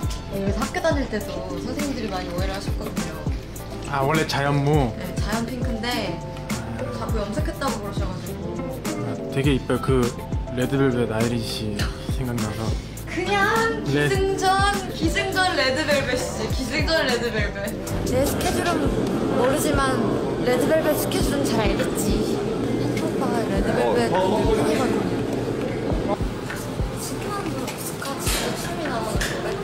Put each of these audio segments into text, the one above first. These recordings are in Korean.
여기서 학교 다닐 때도 선생님들이 많이 오해를 하셨거든요. 아 원래 자연무? 네, 자연 핑크인데 자꾸 염색했다고 그러셔가지고. 되게 이뻐요. 그 레드벨벳 아이리시 생각나서. 그냥 기승전 레드벨벳이지. 기승전 레드벨벳. 내 스케줄은 모르지만 레드벨벳 스케줄은 잘 알겠지. 오빠가 레드벨벳 팬이거든요. 신기한 스카치 춤이 나오는데.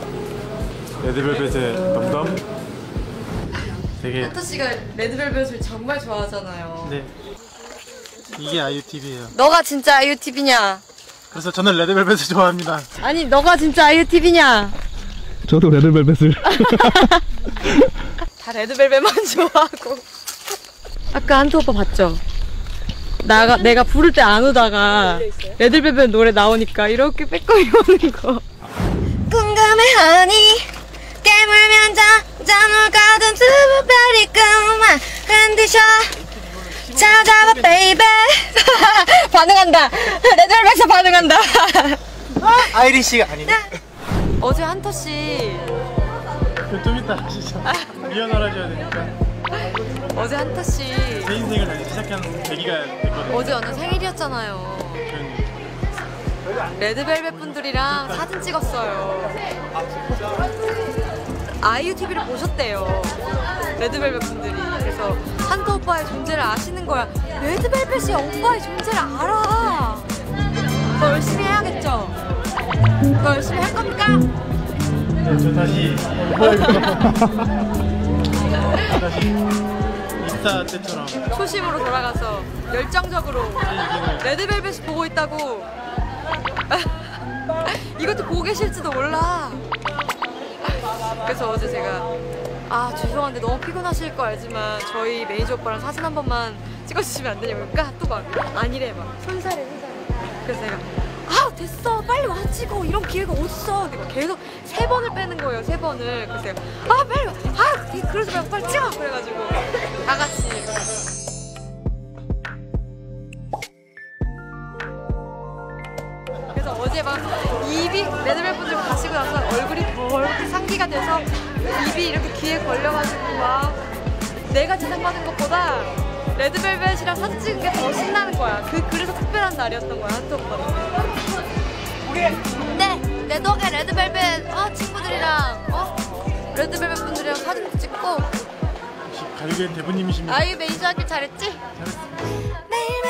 레드벨벳의 덤덤? 되게. 하트 씨가 레드벨벳을 정말 좋아하잖아요. 네. 이게 아이유TV예요. 너가 진짜 아이유TV냐? 그래서 저는 레드벨벳을 좋아합니다. 아니 너가 진짜 아이유TV냐? 저도 레드벨벳을. 다 레드벨벳만 좋아하고. 아까 한토 오빠 봤죠? 내가 부를 때 안 오다가 레드벨벳 노래 나오니까 이렇게 빼꼼히 오는 거. 궁금해하니 깨물면 잠을 가든 수분별이 그만 흔드셔 찾아봐 베이베. 반응한다. 레드벨벳에 반응한다. 아이리시가 아니네. 어제 한터씨 좀 이따 진짜 리허설 하셔야 되니까. 어제 한터씨 제 인생을 다시 시작하는 계기가 됐거든요. 어제 어느 생일이었잖아요. 레드벨벳 분들이랑 사진 찍었어요. 아이유TV를 보셨대요. 레드벨벳 분들이. 그래서 한터 오빠의 존재를 아시는 거야. 레드벨벳이 오빠의 존재를 알아. 더 열심히 해야겠죠? 더 열심히 할 겁니까? 네, 저 다시 인스타 때처럼 초심으로 돌아가서 열정적으로 레드벨벳이 보고 있다고. 이것도 보고 계실지도 몰라. 그래서 어제 제가 죄송한데 너무 피곤하실 거 알지만 저희 매니저 오빠랑 사진 한 번만 찍어주시면 안 되냐고. 그러니까 또 막 아니래. 막 손사래. 그래서 제가 됐어 빨리 와 찍어 이런 기회가 어딨어. 근데 계속 3번을 빼는 거예요. 3번을. 그래서 제가 빨리 와 그러지 말고 빨리 찍어. 그래가지고 다 같이. 그래서 어제 막 입이 레드벨벳 분들 가시고 나서 얼굴이 더 이렇게 상기가 돼서 입이 이렇게 귀에 걸려가지고 막 내가 지상받은 것보다 레드벨벳이랑 사진 찍은 게 더 신나는 거야. 그래서 특별한 날이었던 거야. 한토 오빠는. 네, 내 덕에 레드벨벳 친구들이랑 레드벨벳 분들이랑 사진도 찍고. 가요계의 대부님이십니다. 아이유 매니저 하길 잘했지? 잘했습니다.